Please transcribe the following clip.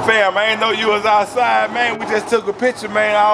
Fam, I ain't know you was outside, man. We just took a picture, man.